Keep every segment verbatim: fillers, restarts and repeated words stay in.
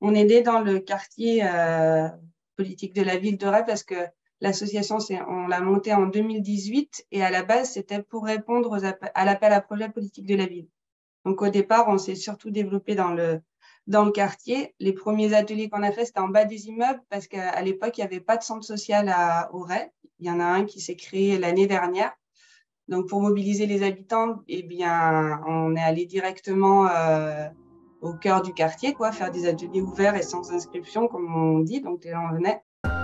On est né dans le quartier euh, politique de la ville de Ray parce que l'association, on l'a montée en deux mille dix-huit et à la base, c'était pour répondre aux à l'appel à projet politique de la ville. Donc, au départ, on s'est surtout développé dans le, dans le quartier. Les premiers ateliers qu'on a fait, c'était en bas des immeubles parce qu'à l'époque, il n'y avait pas de centre social à Auray. Il y en a un qui s'est créé l'année dernière. Donc, pour mobiliser les habitants, eh bien, on est allé directement euh, au cœur du quartier, quoi, faire des ateliers ouverts et sans inscription, comme on dit. Donc, les gens venaient.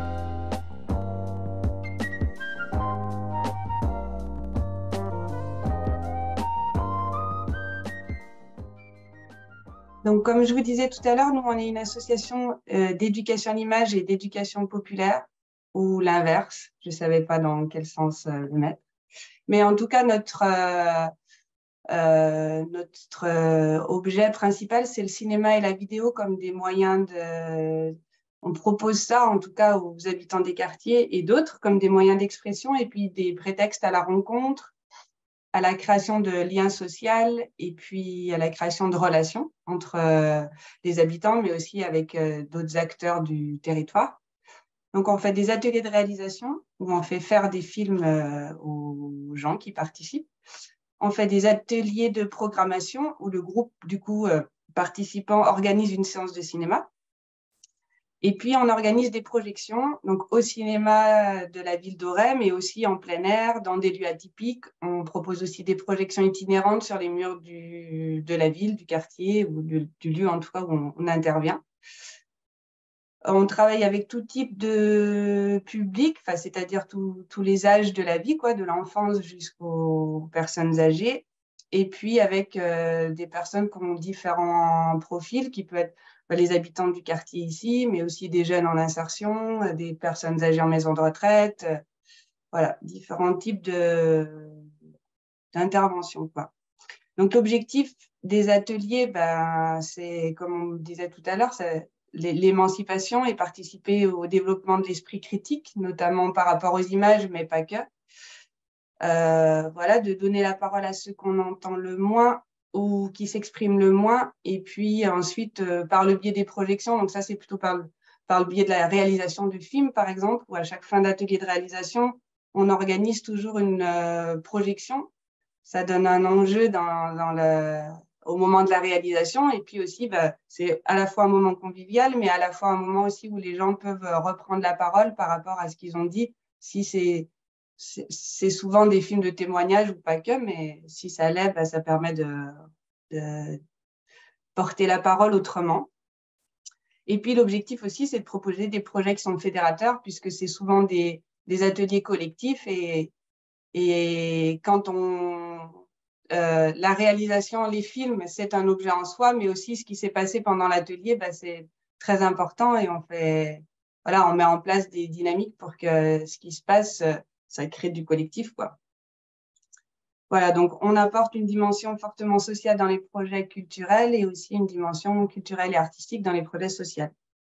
Donc, comme je vous disais tout à l'heure, nous, on est une association euh, d'éducation à l'image et d'éducation populaire, ou l'inverse. Je ne savais pas dans quel sens euh, le mettre. Mais en tout cas, notre, euh, euh, notre euh, objet principal, c'est le cinéma et la vidéo comme des moyens de... On propose ça, en tout cas, aux habitants des quartiers et d'autres, comme des moyens d'expression et puis des prétextes à la rencontre, à la création de liens sociaux et puis à la création de relations entre euh, les habitants, mais aussi avec euh, d'autres acteurs du territoire. Donc, on fait des ateliers de réalisation où on fait faire des films euh, aux gens qui participent. On fait des ateliers de programmation où le groupe, du coup, euh, participant organise une séance de cinéma. Et puis, on organise des projections, donc au cinéma de la ville d'Auray, mais aussi en plein air, dans des lieux atypiques. On propose aussi des projections itinérantes sur les murs du, de la ville, du quartier, ou du, du lieu en tout cas où on, on intervient. On travaille avec tout type de public, c'est-à-dire tous les âges de la vie, quoi, de l'enfance jusqu'aux personnes âgées. Et puis avec euh, des personnes qui ont différents profils, qui peuvent être bah, les habitants du quartier ici, mais aussi des jeunes en insertion, des personnes âgées en maison de retraite, euh, voilà, différents types de, d'interventions, quoi. Donc l'objectif des ateliers, ben, c'est, comme on disait tout à l'heure, c'est l'émancipation et participer au développement de l'esprit critique, notamment par rapport aux images, mais pas que. Euh, voilà, de donner la parole à ceux qu'on entend le moins ou qui s'expriment le moins, et puis ensuite euh, par le biais des projections. Donc ça, c'est plutôt par le, par le biais de la réalisation de films, par exemple, où à chaque fin d'atelier de réalisation, on organise toujours une euh, projection. Ça donne un enjeu dans, dans le, au moment de la réalisation. Et puis aussi, bah, c'est à la fois un moment convivial, mais à la fois un moment aussi où les gens peuvent reprendre la parole par rapport à ce qu'ils ont dit. Si c'est, c'est souvent des films de témoignage ou pas que, mais si ça l'est, bah, ça permet de, de porter la parole autrement. Et puis l'objectif aussi, c'est de proposer des projets qui sont fédérateurs, puisque c'est souvent des, des ateliers collectifs et, et quand on euh, la réalisation, les films, c'est un objet en soi, mais aussi ce qui s'est passé pendant l'atelier, bah, c'est très important et on fait, voilà, on met en place des dynamiques pour que ce qui se passe, ça crée du collectif, quoi. Voilà, donc on apporte une dimension fortement sociale dans les projets culturels et aussi une dimension culturelle et artistique dans les projets sociaux.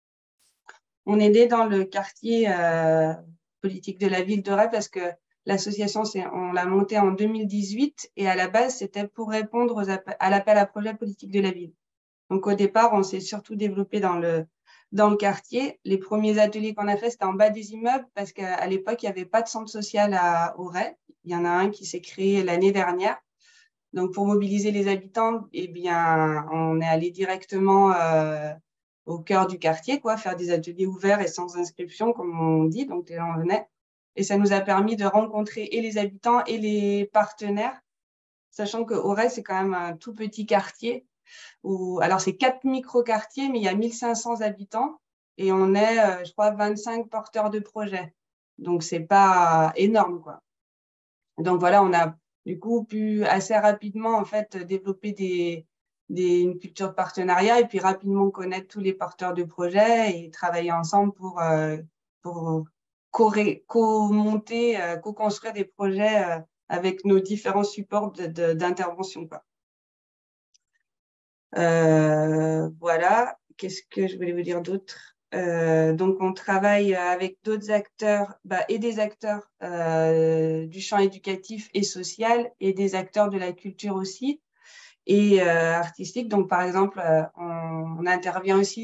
On est né dans le quartier euh, politique de la ville de Ray parce que l'association, on l'a montée en deux mille dix-huit et à la base, c'était pour répondre aux à l'appel à projet politique de la ville. Donc, au départ, on s'est surtout développé dans le, dans le quartier. Les premiers ateliers qu'on a fait, c'était en bas des immeubles parce qu'à l'époque, il n'y avait pas de centre social à Auray. Il y en a un qui s'est créé l'année dernière. Donc, pour mobiliser les habitants, eh bien, on est allé directement euh, au cœur du quartier, quoi, faire des ateliers ouverts et sans inscription, comme on dit. Donc, les gens venaient. Et ça nous a permis de rencontrer et les habitants et les partenaires, sachant que Auray, c'est quand même un tout petit quartier. Où, alors, c'est quatre micro-quartiers, mais il y a mille cinq cents habitants et on est, euh, je crois, vingt-cinq porteurs de projets. Donc, c'est pas énorme, quoi. Donc, voilà, on a du coup pu assez rapidement, en fait, développer des, des, une culture de partenariat et puis rapidement connaître tous les porteurs de projets et travailler ensemble pour, euh, pour co-monter, euh, co-construire des projets euh, avec nos différents supports d'intervention, quoi. Euh, voilà, qu'est-ce que je voulais vous dire d'autre? Euh, donc, on travaille avec d'autres acteurs bah, et des acteurs euh, du champ éducatif et social et des acteurs de la culture aussi et euh, artistique. Donc, par exemple, euh, on, on intervient aussi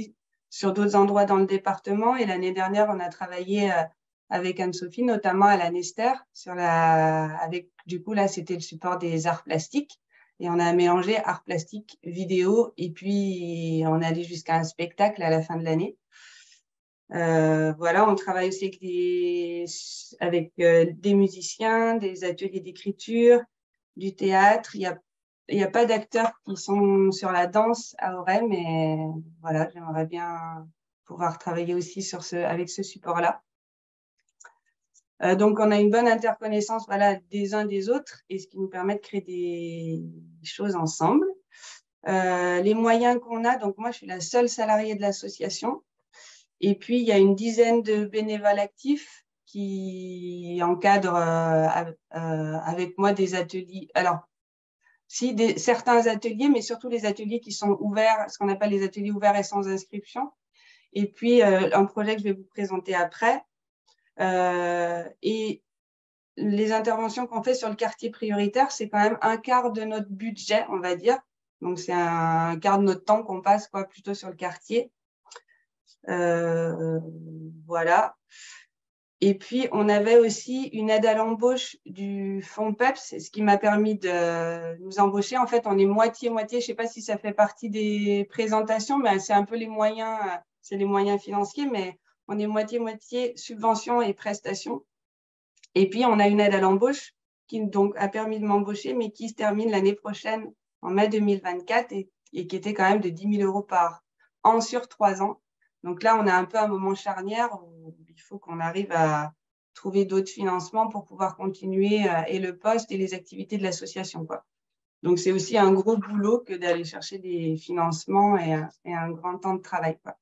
sur d'autres endroits dans le département. Et l'année dernière, on a travaillé euh, avec Anne-Sophie, notamment à la Nester, sur la, avec, du coup, là, c'était le support des arts plastiques. Et on a mélangé art plastique, vidéo, et puis on est allé jusqu'à un spectacle à la fin de l'année. Euh, voilà, on travaille aussi avec des, avec, euh, des musiciens, des ateliers d'écriture, du théâtre. Il y a, il y a pas d'acteurs qui sont sur la danse à Auray, mais voilà, j'aimerais bien pouvoir travailler aussi sur ce, avec ce support-là. Euh, donc, on a une bonne interconnaissance, voilà, des uns des autres, et ce qui nous permet de créer des choses ensemble. Euh, les moyens qu'on a, donc moi, je suis la seule salariée de l'association. Et puis, il y a une dizaine de bénévoles actifs qui encadrent euh, euh, avec moi des ateliers. Alors, si des, certains ateliers, mais surtout les ateliers qui sont ouverts, ce qu'on appelle les ateliers ouverts et sans inscription. Et puis, euh, un projet que je vais vous présenter après. Euh, et les interventions qu'on fait sur le quartier prioritaire, c'est quand même un quart de notre budget, on va dire. Donc, c'est un quart de notre temps qu'on passe quoi, plutôt sur le quartier. Euh, voilà. Et puis, on avait aussi une aide à l'embauche du fonds P E P S, ce qui m'a permis de nous embaucher. En fait, on est moitié-moitié. Je ne sais pas si ça fait partie des présentations, mais c'est un peu les moyens, c'est les moyens financiers, mais on est moitié-moitié subventions et prestations. Et puis, on a une aide à l'embauche qui donc a permis de m'embaucher, mais qui se termine l'année prochaine, en mai deux mille vingt-quatre, et, et qui était quand même de dix mille euros par an sur trois ans. Donc là, on a un peu un moment charnière où il faut qu'on arrive à trouver d'autres financements pour pouvoir continuer euh, et le poste et les activités de l'association, quoi. Donc, c'est aussi un gros boulot que d'aller chercher des financements et, et un grand temps de travail, quoi.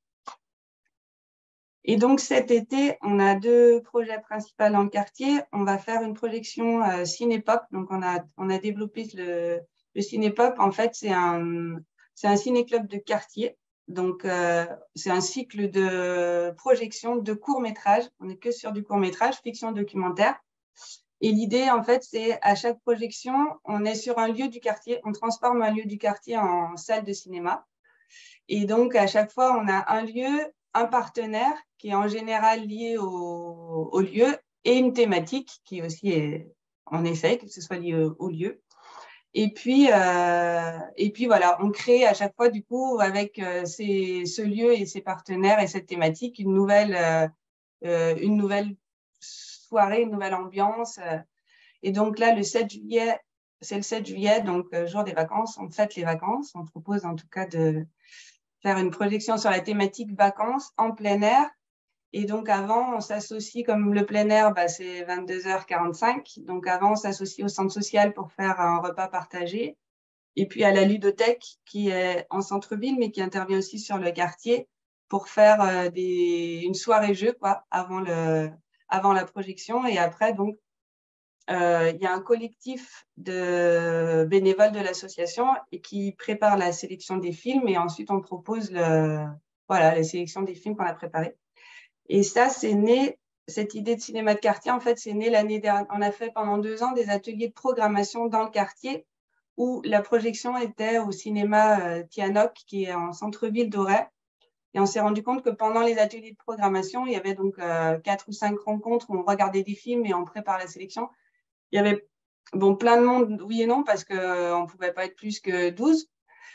Et donc, cet été, on a deux projets principaux dans le quartier. On va faire une projection euh, Cinépop. Donc, on a, on a développé le, le Cinépop. En fait, c'est un, c'est un ciné-club de quartier. Donc, euh, c'est un cycle de projection de courts-métrages. On n'est que sur du court-métrage, fiction documentaire. Et l'idée, en fait, c'est à chaque projection, on est sur un lieu du quartier. On transforme un lieu du quartier en salle de cinéma. Et donc, à chaque fois, on a un lieu, un partenaire qui est en général lié au, au lieu et une thématique qui aussi est, on essaye que ce soit lié au, au lieu. Et puis, euh, et puis voilà, on crée à chaque fois, du coup, avec euh, ces, ce lieu et ses partenaires et cette thématique, une nouvelle, euh, une nouvelle soirée, une nouvelle ambiance. Et donc là, le sept juillet, c'est le sept juillet, donc euh, jour des vacances, on fête les vacances. On propose en tout cas de faire une projection sur la thématique vacances en plein air. Et donc, avant, on s'associe, comme le plein air, bah, c'est vingt-deux heures quarante-cinq. Donc, avant, on s'associe au centre social pour faire un repas partagé. Et puis, à la ludothèque, qui est en centre-ville, mais qui intervient aussi sur le quartier pour faire euh, des, une soirée jeu, quoi, avant, le, avant la projection. Et après, donc, euh, il y a un collectif de bénévoles de l'association et qui prépare la sélection des films et ensuite on propose le, voilà, la sélection des films qu'on a préparés. Et ça, c'est né, cette idée de cinéma de quartier, en fait, c'est né l'année dernière. On a fait pendant deux ans des ateliers de programmation dans le quartier où la projection était au cinéma euh, Tianoc, qui est en centre-ville d'Auray. Et on s'est rendu compte que pendant les ateliers de programmation, il y avait donc euh, quatre ou cinq rencontres où on regardait des films et on prépare la sélection. Il y avait bon, plein de monde, oui et non, parce qu'on ne pouvait pas être plus que douze.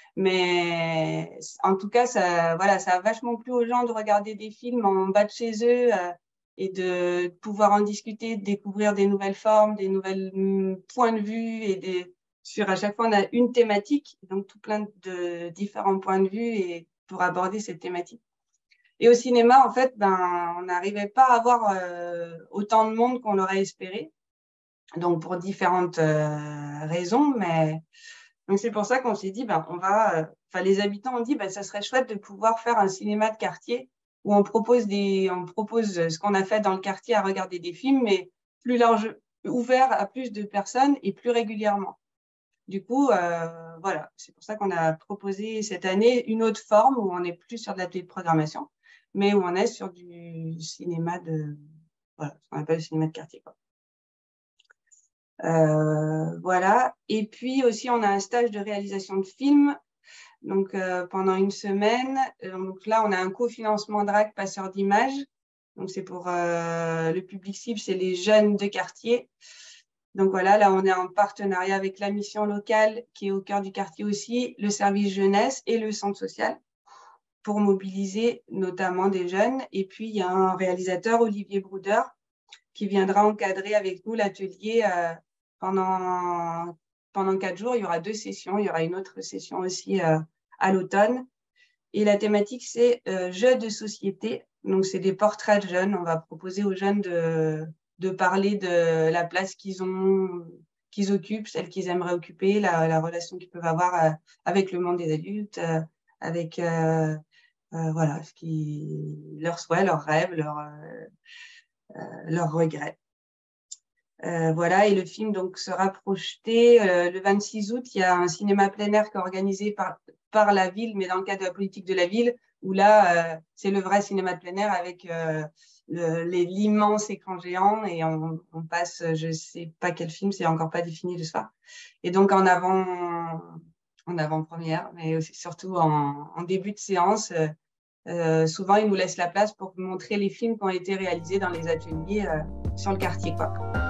Mais en tout cas, ça, voilà, ça a vachement plu aux gens de regarder des films en bas de chez eux euh, et de pouvoir en discuter, de découvrir des nouvelles formes, des nouvelles mm, points de vue. Et des, sur à chaque fois, on a une thématique, donc tout plein de différents points de vue et pour aborder cette thématique. Et au cinéma, en fait, ben, on n'arrivait pas à avoir euh, autant de monde qu'on l'aurait espéré. Donc, pour différentes euh, raisons, mais donc c'est pour ça qu'on s'est dit, ben, on va, euh, enfin, les habitants ont dit, ben, ça serait chouette de pouvoir faire un cinéma de quartier où on propose des, on propose ce qu'on a fait dans le quartier à regarder des films, mais plus large, ouvert à plus de personnes et plus régulièrement. Du coup, euh, voilà, c'est pour ça qu'on a proposé cette année une autre forme où on n'est plus sur de l'atelier de programmation, mais où on est sur du cinéma de, voilà, ce qu'on appelle le cinéma de quartier, quoi. Euh, voilà. Et puis aussi, on a un stage de réalisation de films Donc, euh, pendant une semaine, donc là, on a un cofinancement D R A C Passeurs d'images. Donc, c'est pour euh, le public cible, c'est les jeunes de quartier. Donc, voilà, là, on est en partenariat avec la mission locale qui est au cœur du quartier aussi, le service jeunesse et le centre social pour mobiliser notamment des jeunes. Et puis, il y a un réalisateur, Olivier Brouder, qui viendra encadrer avec nous l'atelier euh, pendant, pendant quatre jours. Il y aura deux sessions. Il y aura une autre session aussi euh, à l'automne. Et la thématique, c'est euh, jeux de société. Donc, c'est des portraits de jeunes. On va proposer aux jeunes de, de parler de la place qu'ils ont, qu'ils occupent, celle qu'ils aimeraient occuper, la, la relation qu'ils peuvent avoir euh, avec le monde des adultes, euh, avec euh, euh, voilà, ce qui, leurs souhaits, leurs rêves, leurs, euh, euh, leurs regrets. Euh, voilà, et le film donc sera projeté euh, le vingt-six août. Il y a un cinéma plein air qui est organisé par, par la ville, mais dans le cadre de la politique de la ville, où là, euh, c'est le vrai cinéma de plein air avec euh, l'immense écran géant et on, on passe, je ne sais pas quel film, c'est encore pas défini le soir. Et donc en avant, en avant-première, mais aussi, surtout en, en début de séance, euh, euh, souvent ils nous laissent la place pour montrer les films qui ont été réalisés dans les ateliers euh, sur le quartier, quoi.